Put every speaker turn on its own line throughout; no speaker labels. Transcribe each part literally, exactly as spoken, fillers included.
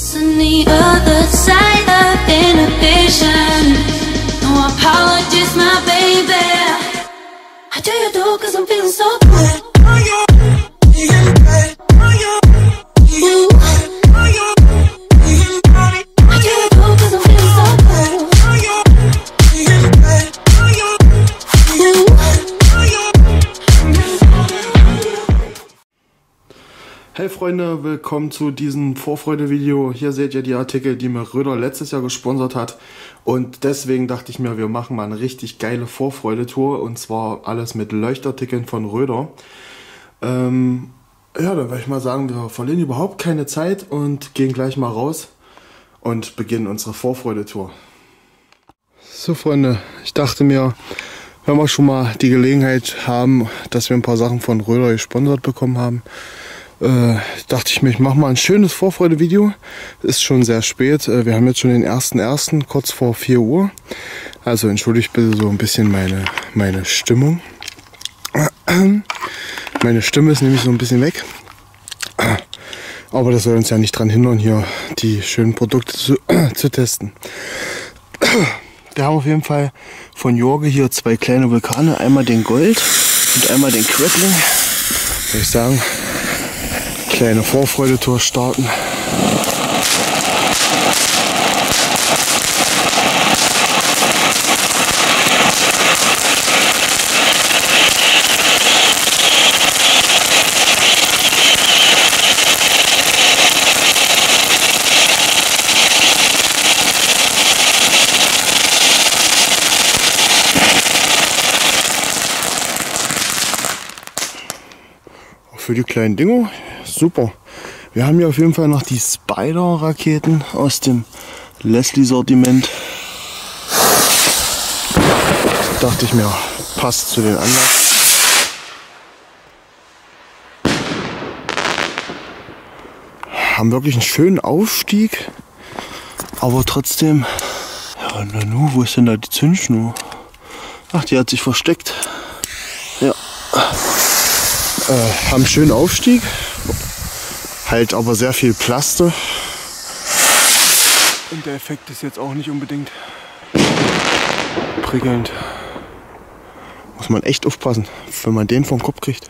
On the other side of inhibition. No apologies, my baby. How do you do? Cause I'm feeling so good. Ooh.
Hey Freunde, willkommen zu diesem Vorfreude-Video. Hier seht ihr die Artikel, die mir Röder letztes Jahr gesponsert hat. Und deswegen dachte ich mir, wir machen mal eine richtig geile Vorfreude-Tour. Und zwar alles mit Leuchtartikeln von Röder. Ähm, ja, dann würde ich mal sagen, wir verlieren überhaupt keine Zeit und gehen gleich mal raus und beginnen unsere Vorfreude-Tour. So Freunde, ich dachte mir, wenn wir schon mal die Gelegenheit haben, dass wir ein paar Sachen von Röder gesponsert bekommen haben, Äh, dachte ich mir, ich mache mal ein schönes Vorfreude-Video. Ist schon sehr spät. Äh, wir haben jetzt schon den ersten ersten kurz vor vier Uhr. Also entschuldigt bitte so ein bisschen meine, meine Stimmung. Meine Stimme ist nämlich so ein bisschen weg. Aber das soll uns ja nicht daran hindern, hier die schönen Produkte zu, äh, zu testen. Wir haben auf jeden Fall von Jorge hier zwei kleine Vulkane. Einmal den Gold und einmal den Crackling. Würde ich sagen, kleine Vorfreude-Tour starten. Auch für die kleinen Dinger. Super. Wir haben hier auf jeden Fall noch die Spider-Raketen aus dem Leslie-Sortiment. Dachte ich mir, passt zu den Anlass. Haben wirklich einen schönen Aufstieg, aber trotzdem. Ja, Nanu, wo ist denn da die Zündschnur? Ach, die hat sich versteckt. Ja. Äh, haben einen schönen Aufstieg. Halt aber sehr viel Plaste. Und der Effekt ist jetzt auch nicht unbedingt prickelnd. Muss man echt aufpassen, wenn man den vom Kopf kriegt.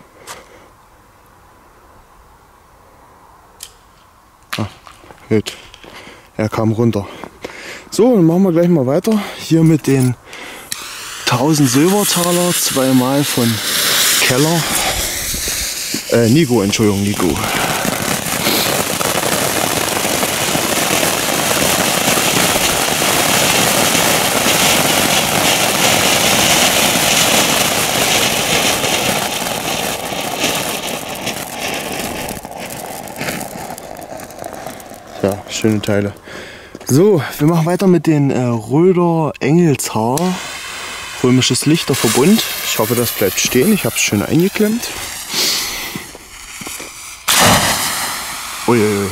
Ah, gut. Er kam runter. So, dann machen wir gleich mal weiter. Hier mit den tausend Silbertaler, zweimal von Keller. Äh, Nigo, Entschuldigung, Nigo. Ja, schöne Teile. So, wir machen weiter mit den äh, Röder Engelshaar. Römisches Lichterverbund. Ich hoffe, das bleibt stehen. Ich habe es schön eingeklemmt. Uiuiui.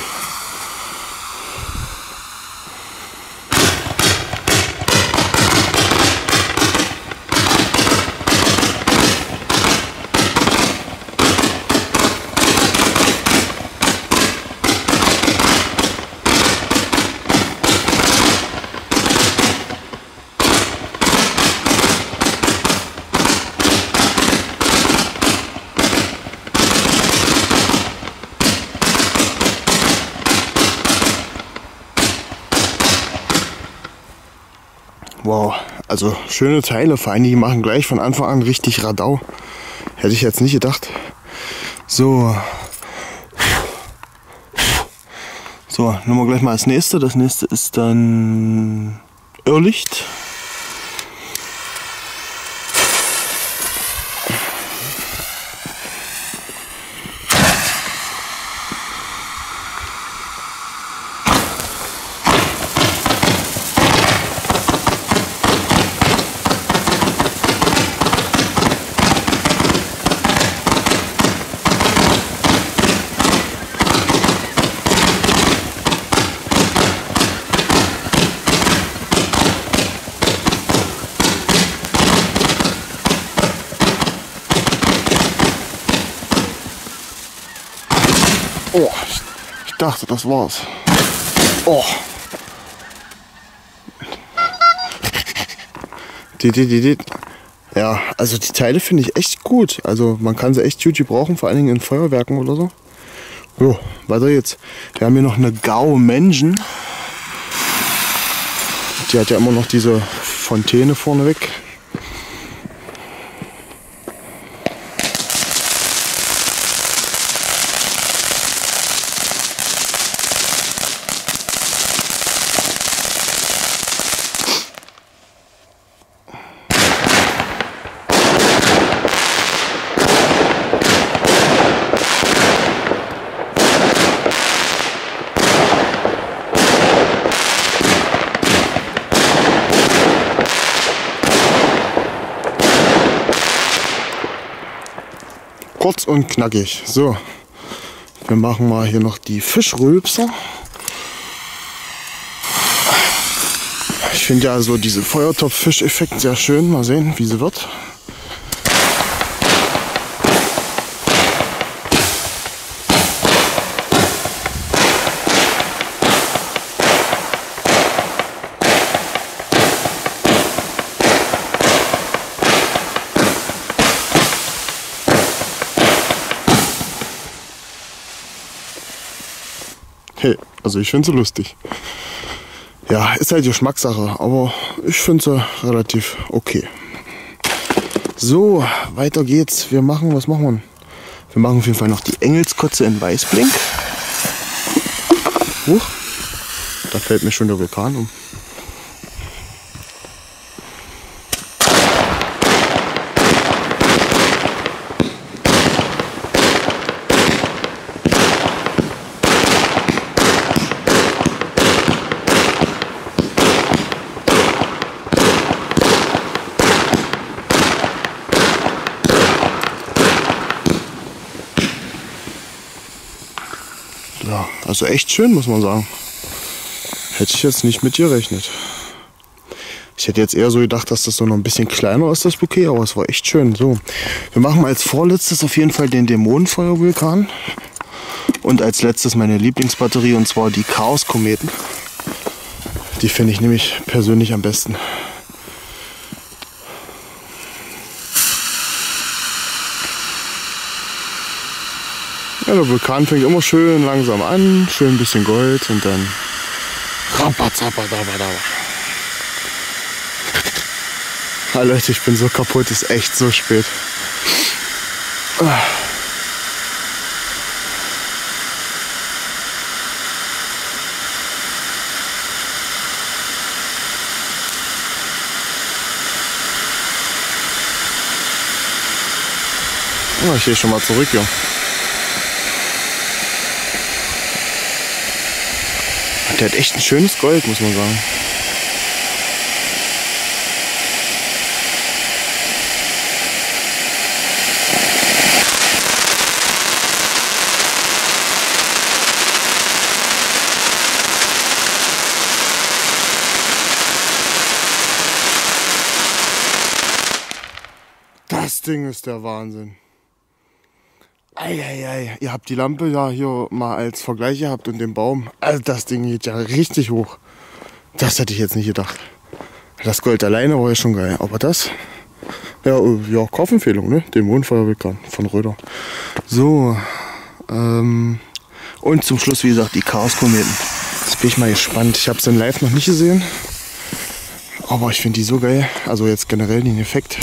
Wow, also schöne Teile, vor allem die machen gleich von Anfang an richtig Radau. Hätte ich jetzt nicht gedacht. So. So, nehmen wir gleich mal das nächste. Das nächste ist dann Irrlicht. Oh, ich dachte, das war's. Oh. Die, die, die, die. Ja, also die Teile finde ich echt gut. Also man kann sie echt gut gebrauchen, vor allen Dingen in Feuerwerken oder so. Jo, weiter jetzt. Wir haben hier noch eine Gao Menschen. Die hat ja immer noch diese Fontäne vorne weg. Kurz und knackig. So, wir machen mal hier noch die Fischrülpser. Ich finde ja so diese Feuertopf-Fisch-Effekt sehr schön. Mal sehen, wie sie wird. Hey, also ich finde sie lustig. Ja, ist halt Geschmackssache, aber ich finde sie relativ okay. So, weiter geht's. Wir machen, was machen wir? Wir machen auf jeden Fall noch die Engelskotze in Weißblink. Huch, da fällt mir schon der Vulkan um. Ja, also echt schön, muss man sagen. Hätte ich jetzt nicht mit gerechnet. Ich hätte jetzt eher so gedacht, dass das so noch ein bisschen kleiner ist, das Bouquet, aber es war echt schön. So, wir machen als vorletztes auf jeden Fall den Dämonenfeuervulkan. Und als letztes meine Lieblingsbatterie, und zwar die Chaos-Kometen. Die finde ich nämlich persönlich am besten. Ja, der Vulkan fängt immer schön langsam an, schön ein bisschen Gold und dann ah, Leute, ich bin so kaputt, ist echt so spät. Ah. Oh, ich gehe schon mal zurück, ja. Der hat echt ein schönes Gold, muss man sagen. Das Ding ist der Wahnsinn. Eieiei, ihr habt die Lampe ja hier mal als Vergleich gehabt und den Baum. Also das Ding geht ja richtig hoch. Das hätte ich jetzt nicht gedacht. Das Gold alleine war ja schon geil. Aber das, ja, ja, Kaufempfehlung, ne? Dämonenfeuervulkan von Röder. So, ähm, und zum Schluss, wie gesagt, die Chaos-Kometen. Jetzt bin ich mal gespannt. Ich habe es in live noch nicht gesehen. Aber ich finde die so geil. Also jetzt generell den Effekt.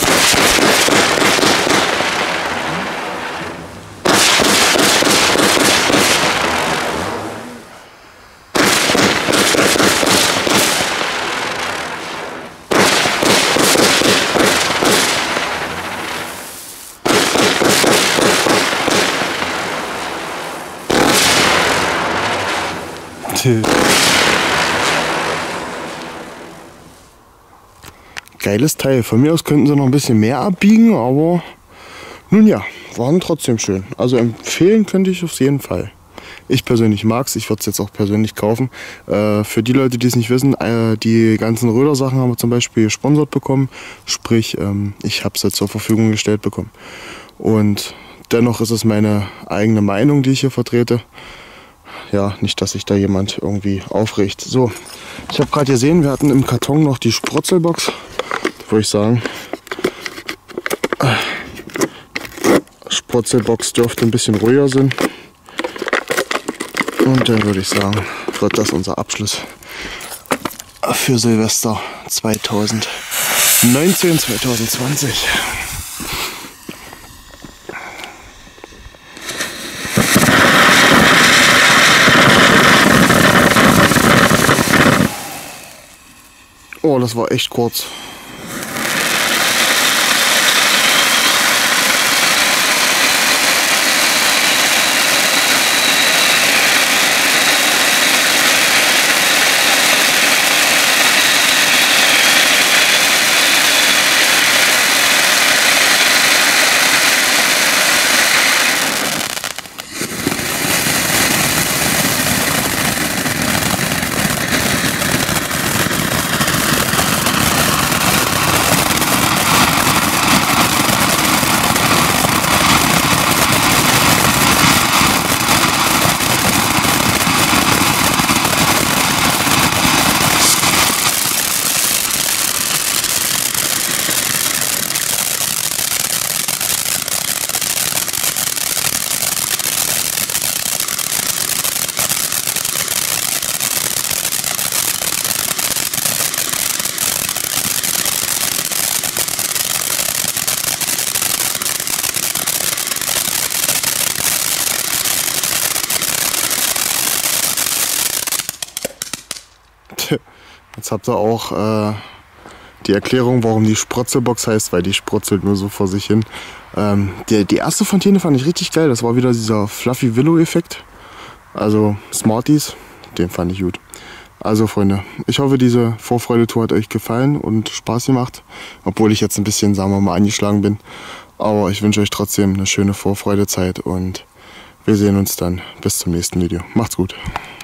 Geiles Teil. Von mir aus könnten sie noch ein bisschen mehr abbiegen, aber nun ja, waren trotzdem schön. Also empfehlen könnte ich auf jeden Fall. Ich persönlich mag es, ich würde es jetzt auch persönlich kaufen. Äh, für die Leute, die es nicht wissen, äh, die ganzen Röder-Sachen haben wir zum Beispiel gesponsert bekommen. Sprich, ähm, ich habe es jetzt zur Verfügung gestellt bekommen. Und dennoch ist es meine eigene Meinung, die ich hier vertrete. ja, nicht, dass sich da jemand irgendwie aufregt. So, ich habe gerade gesehen, wir hatten im Karton noch die Sprotzelbox. Da würde ich sagen, Sprotzelbox dürfte ein bisschen ruhiger sein. Und dann würde ich sagen, wird das unser Abschluss für Silvester zweitausendneunzehn, zweitausendzwanzig. Oh, das war echt kurz. Jetzt habt ihr auch äh, die Erklärung, warum die Sprotzelbox heißt, weil die sprotzelt nur so vor sich hin. Ähm, die, die erste Fontäne fand ich richtig geil. Das war wieder dieser Fluffy Willow-Effekt. Also Smarties, den fand ich gut. Also Freunde, ich hoffe, diese Vorfreude-Tour hat euch gefallen und Spaß gemacht. Obwohl ich jetzt ein bisschen, sagen wir mal, angeschlagen bin. Aber ich wünsche euch trotzdem eine schöne Vorfreudezeit und wir sehen uns dann bis zum nächsten Video. Macht's gut.